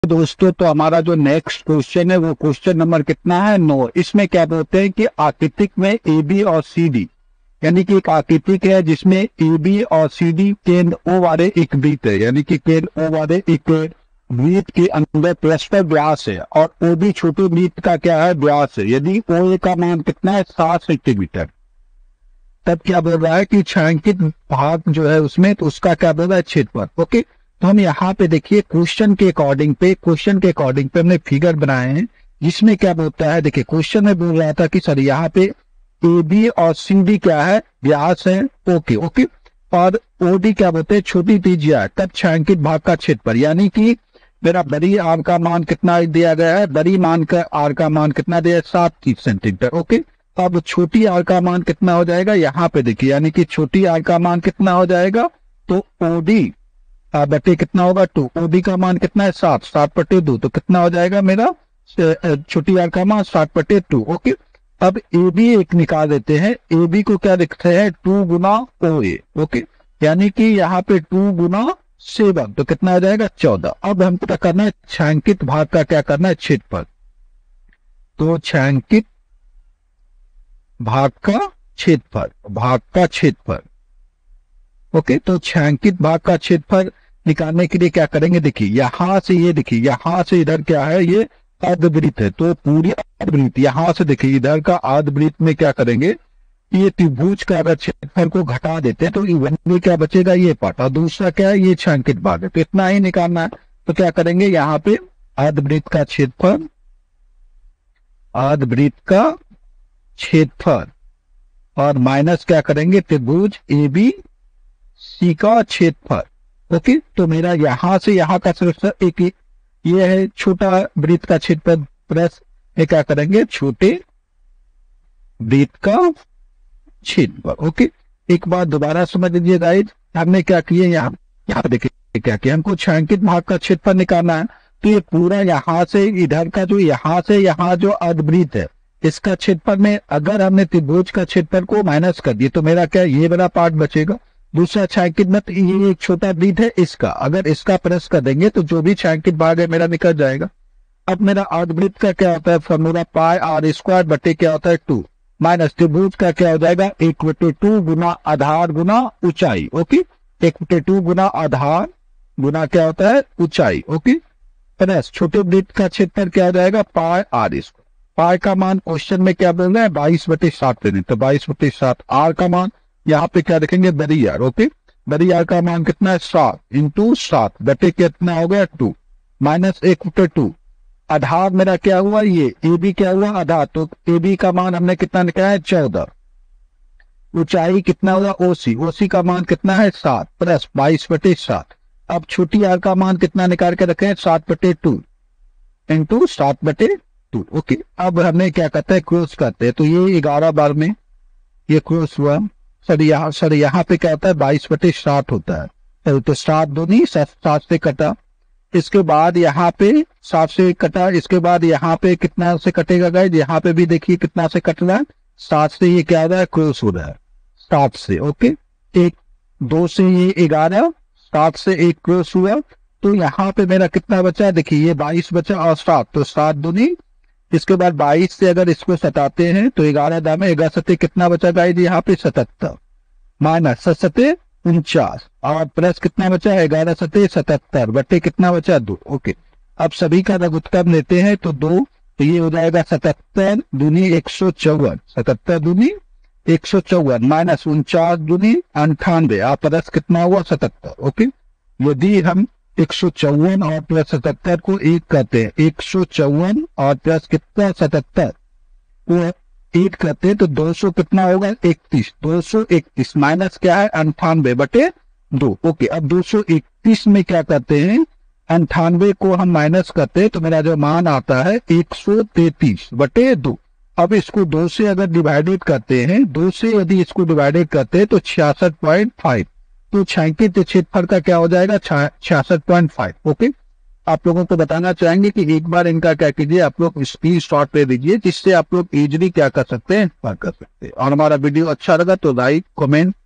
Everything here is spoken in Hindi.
दोस्तों, तो हमारा जो नेक्स्ट क्वेश्चन है वो क्वेश्चन नंबर कितना है 9। इसमें क्या बोलते हैं कि आकृतिक में ए बी और सी डी, यानी कि एक आकृतिक है जिसमें ए बी और सी डी केंद्र ओ वाले एक वृत्त है, यानी कि केंद्र ओ वाले एक वृत्त के अंदर परस्पर व्यास है और ओ बी छोटे वृत्त का क्या है व्यास है। यदि ओ ए का मान कितना है 7 सेंटीमीटर, तब क्या बोल रहा है कि छायांकित भाग जो है उसमें तो उसका क्या बोल रहा है क्षेत्रफल। ओके, तो हम यहाँ पे देखिए क्वेश्चन के अकॉर्डिंग पे हमने फिगर बनाए हैं जिसमें क्या बोलता है। देखिए क्वेश्चन में बोल रहा था कि सर यहाँ पे ए बी और सी डी क्या है व्यास है ओके और ओ डी क्या बोलते हैं छोटी त्रिज्या है, तब छायांकित भाग का क्षेत्रफल, यानी कि मेरा बड़ी आर का मान कितना दिया गया है, बड़ी मान का आर का मान कितना दिया है 7 सेंटीमीटर। ओके, तो अब छोटी आर का मान कितना हो जाएगा यहाँ पे देखिए, यानी कि छोटी आर का मान कितना हो जाएगा तो ओडी बटे कितना होगा 2। ओडी का मान कितना है 7/2, तो कितना हो जाएगा मेरा छोटी आर का मान 7/2। ओके, अब ए बी एक निकाल देते हैं। ए बी को क्या लिखते हैं 2 गुना ओ ए। ओके, यानी कि यहाँ पे 2 गुना 7, तो कितना हो जाएगा 14। अब हमको क्या करना है छायांकित भाग का क्या करना है क्षेत्रफल, तो छायांकित भाग का क्षेत्रफल। ओके, तो छायांकित भाग का क्षेत्रफल निकालने के लिए क्या करेंगे, देखिए यहां से ये देखिए यहां से इधर क्या है ये अर्धवृत्त है, तो पूरी अर्धवृत्त यहां से देखिए इधर का अर्धवृत्त में क्या करेंगे ये त्रिभुज का अगर क्षेत्रफल को घटा देते हैं तो इवन क्या बचेगा ये पार्ट, और दूसरा क्या है ये छायांकित भाग है, तो इतना ही निकालना है। तो क्या करेंगे यहाँ पे अर्धवृत्त का क्षेत्रफल और माइनस क्या करेंगे त्रिभुज ए बी सी का क्षेत्रफल। ओके, तो मेरा यहां से यहां का सिर्फ एक ये है छोटा वृत्त का क्षेत्रफल प्लस ये क्या करेंगे छोटे वृत्त का क्षेत्रफल। ओके, एक बार दोबारा समझ लीजिए गाइस, हमने क्या किया यहाँ देखिए क्या किया, हमको छायांकित भाग का क्षेत्रफल निकालना है। तो ये पूरा यहाँ से इधर का जो यहाँ से यहाँ जो अर्धवृत्त है इसका क्षेत्रफल में अगर हमने त्रिभुज का क्षेत्रफल को माइनस कर दिए तो मेरा क्या ये बड़ा पार्ट बचेगा। दूसरा छायांकित में ये एक छोटा वृत्त है इसका, अगर इसका प्लस कर देंगे तो जो भी छायांकित भाग है मेरा निकल जाएगा। अब मेरा अर्धवृत्त का क्या होता है फॉर्मूला पाई आर स्क्वायर बटे क्या होता है 2 माइनस त्रिभुज का क्या हो जाएगा 1/2 गुना आधार गुना ऊंचाई। ओके, 1/2 गुना आधार गुना क्या होता है ऊंचाई। ओके, प्लस छोटे वृत्त का क्षेत्रफल क्या हो जाएगा पाई आर स्क्वायर। पाई का मान क्वेश्चन में क्या बोल रहा है 22/7 देने, तो 22/7। आर का मान यहाँ पे क्या रखेंगे बड़ी आर। ओके, बड़ी आर का मान कितना है 7 × 7 बटे कितना हो गया 2 माइनस 1/2। आधार मेरा क्या हुआ ये ए बी क्या हुआ आधार, तो ए बी का मान हमने कितना निकाला है 14। ऊंचाई कितना होगा ओसी का मान कितना है 7 प्लस 22/7। अब छोटी आर का मान कितना निकाल के रखे हैं 7/2 × 7/2। ओके, अब हमें क्या करते हैं क्रॉस करते हैं, तो ये 11 बार में ये क्रॉस हुआ। सर यहाँ पे क्या होता है 22/7 होता है, तो 7 दूनी 7 से कटा, इसके बाद यहाँ पे 7 से कटा, इसके बाद यहाँ पे कितना से कटेगा गाइस, यहाँ पे भी देखिए कितना से कट रहा है 7 से, ये क्या हो रहा है क्रॉस हो रहा है 7 से। ओके, 2 से ये 11, 7 से 1 क्रॉस हुआ, तो यहाँ पे मेरा कितना बचा है देखिए ये 22 बचा और 7, तो 7 दूनी, इसके बाद 22 से अगर इसको सटाते हैं तो 11 दामे 11 कितना बचा गाइस यहाँ पे 77 माइनस 7 49 और प्लस कितना बचा है 11 77 बटे कितना बचा 2। ओके, अब सभी का लघुत्तम लेते हैं तो 2, तो ये हो जाएगा 77 दूनी 154, 77 दूनी 154 माइनस 49 दूनी 98 और प्लस कितना हुआ 77। ओके, यदि हम 154 और प्लस 77 को एक करते हैं, 154 और प्लस कितना 77 को एक करते हैं तो 200 कितना होगा 31, 231 माइनस क्या है 98/2। ओके, अब 231 में क्या करते हैं 98 को हम माइनस करते हैं तो मेरा जो मान आता है 133/2। अब इसको 2 से अगर डिवाइडेड करते हैं, 2 से यदि इसको डिवाइडेड करते हैं तो 66.5, तो छायांकित क्षेत्रफल का क्या हो जाएगा 66.5। ओके, आप लोगों को बताना चाहेंगे कि एक बार इनका क्या कीजिए आप लोग स्क्रीनशॉट ले लीजिए, जिससे आप लोग इजीली क्या कर सकते हैं कर सकते हैं। और हमारा वीडियो अच्छा लगा तो लाइक कमेंट